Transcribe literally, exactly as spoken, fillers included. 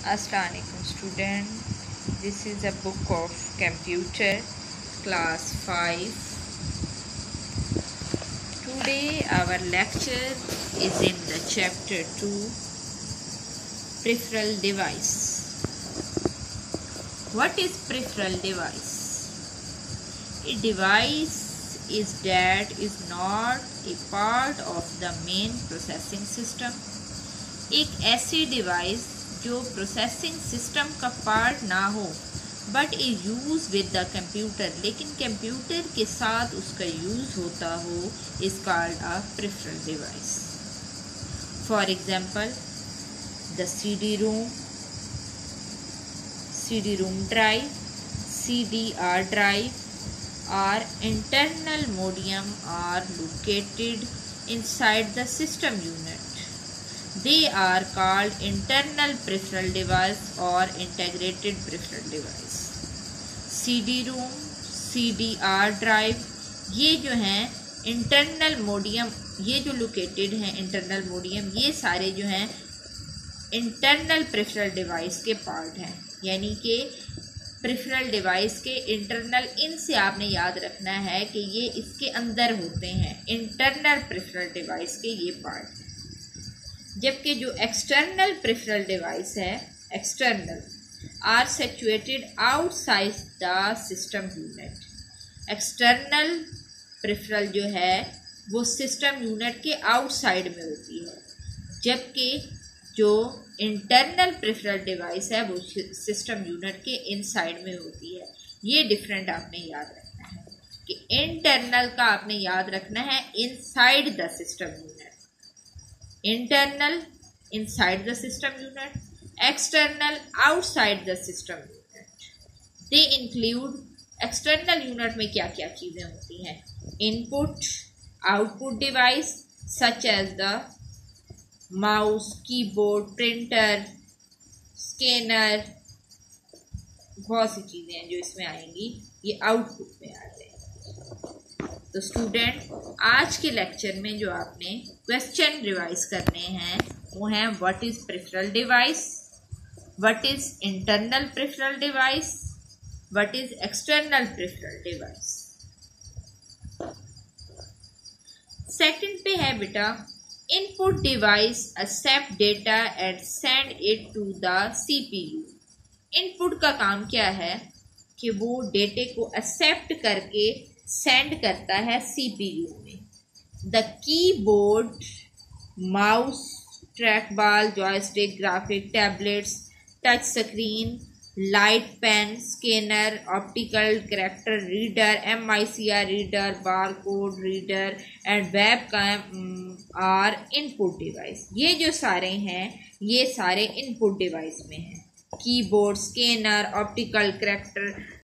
Assalamualaikum student, this is a book of computer class five. Today our lecture is in the chapter two, peripheral device. What is peripheral device? A device is that is not a part of the main processing system. एक ऐसी device जो processing system का part ना हो but a use with the computer, लेकिन computer के साथ उसका यूज़ होता हो, is called a peripheral device. For example the C D ROM, C D ROM drive, C D R drive are internal modem are located inside the system unit. They are called internal peripheral device or integrated peripheral device. C D ROM, C D R drive, ये जो हैं internal मोडियम, ये जो located हैं internal मोडियम, ये सारे जो हैं इंटरनल peripheral डिवाइस के पार्ट हैं. यानी कि peripheral डिवाइस के इंटरनल, इनसे आपने याद रखना है कि ये इसके अंदर होते हैं, इंटरनल peripheral डिवाइस के ये पार्ट. जबकि जो एक्सटर्नल peripheral डिवाइस है, external are situated outside the system unit. External peripheral जो है वो सिस्टम यूनिट के आउटसाइड में होती है, जबकि जो इंटरनल peripheral डिवाइस है वो सिस्टम यूनिट के इनसाइड में होती है. ये डिफरेंट आपने याद रखना है कि इंटरनल का आपने याद रखना है inside the system unit, internal inside the system unit, external outside the system unit. They include external unit में क्या क्या चीज़ें होती हैं? Input, output device such as the mouse, keyboard, printer, scanner, बहुत सी चीज़ें हैं जो इसमें आएंगी, ये आउटपुट में आ जाएंगी. तो स्टूडेंट, आज के लेक्चर में जो आपने क्वेश्चन रिवाइज करने हैं वो हैं what is peripheral device, what is internal peripheral device, what is external peripheral device. Second पे है बेटा input device accept data and send it to the CPU. Input का काम क्या है कि वो डेटे को एक्सेप्ट करके सेंड करता है सीपीयू में. The keyboard, mouse, track ball, joystick, graphic, tablets, touch screen, light pen, scanner, optical character reader, M I C R reader, bar code reader and web cam are input device. ये जो सारे हैं ये सारे input device में हैं. Keyboard, scanner, optical character